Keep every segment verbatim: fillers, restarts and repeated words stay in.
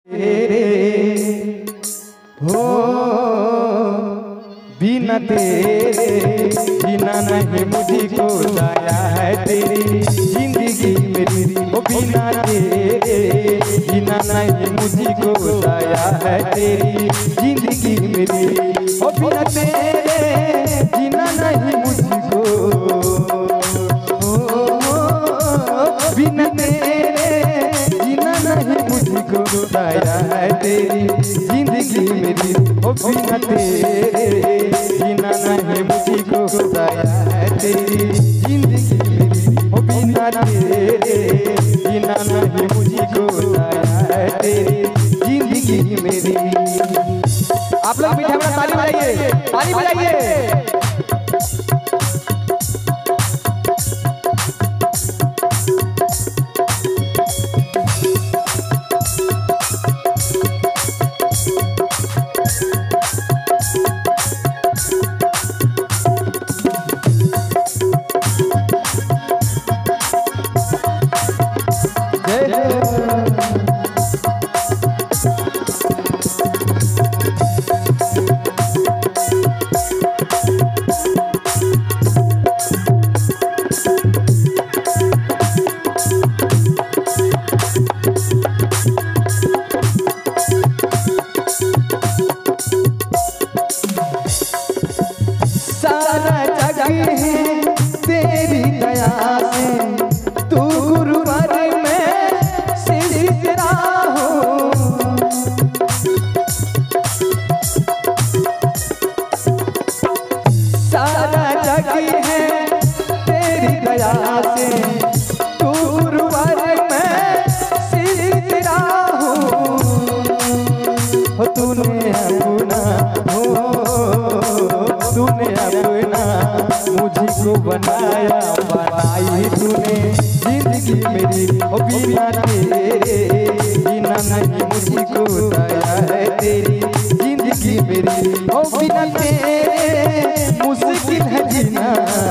तेरे हो बिना तेरे बिना नहीं मुझको जाया है तेरी जिंदगी मेरी हो बिना तेरे बिना नहीं मुझको जाया है तेरी जिंदगी मेरी हो बिना तेरे बिना नहीं मुझको बिना तेरे बिना नहीं मुझको जाया है तेरी जिंदगी मेरी हो बिना तेरे बिना नहीं मुझको जाया है तेरी जिंदगी मेरी हो बिना तेरे बिना नहीं मुझको जाया है तेरी जिंदगी मेरी। आप लोग मीठा मीठा ताली बजाइए, ताली बजाइए। सारा जग है तेरी दया से तू गुरुवर में सिरा हो सारा जग है तेरी दया से तू गुरुवर में सिरा हो तूने अपना हो तूने अपना मुझको बनाया बनाई तूने जिंदगी मेरी ओ बिना तेरे बिना नहीं मुझको दया है तेरी जिंदगी मेरी ओ बिना तेरे मुश्किल है जीना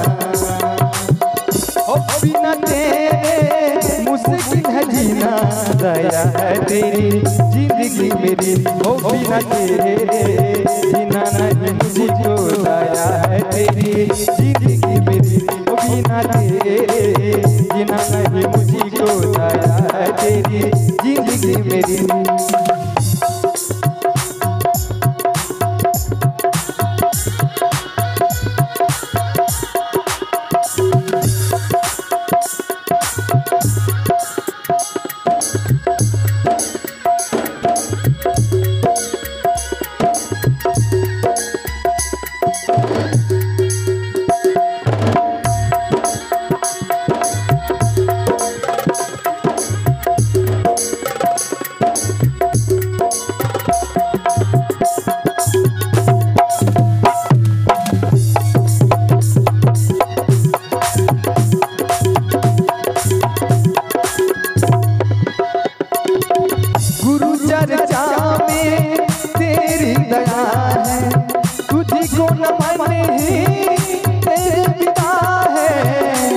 ओ बिना तेरे मुश्किल है जीना दया है तेरी जिंदगी मेरी ओ बिना तेरे बिना नहीं मुझको दया है तेरी जिंदगी मेरी ओ बिना तेरे बिना नहीं मुझको दया है तेरी जिंदगी मेरी। चर्चा में तेरी दया है तुझको नमन ही तेरे पिता है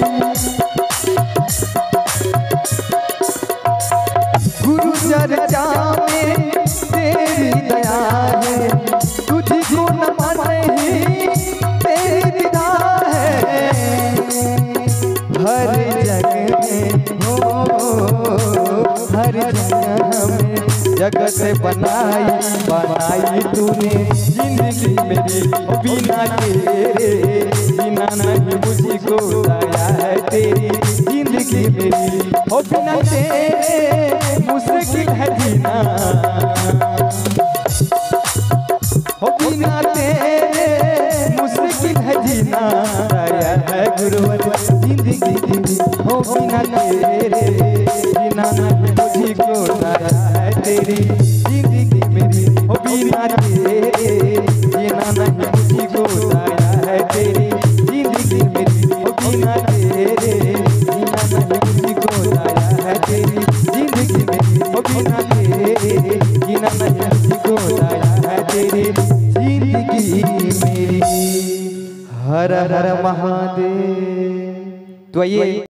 गुरु चर्चा में तेरी दया है तुझको नमन ही तेरे पिता है हर जगह हो हर जगह में जगत बनाई बनाई तूने जिंदगी मेरी ओ बिना तेरे बिना नहीं मुझको दया है तेरी जिंदगी मेरी ओ बिना तेरे मुश्किल है जीना ओ बिना तेरे मुश्किल है जीना दया है गुरुवर जिंदगी मेरी ओ बिना तेरे बिना नहीं मुझको दया है तेरी जिंदगी मेरी ओ बिना तेरे बिना नहीं मुझको दया है तेरी जिंदगी मेरी ओ बिना तेरे बिना नहीं मुझको दया है तेरी जिंदगी मेरी ओ बिना तेरे बिना नहीं मुझको दया है तेरी जिंदगी मेरी। हर हर महादेव। तो ये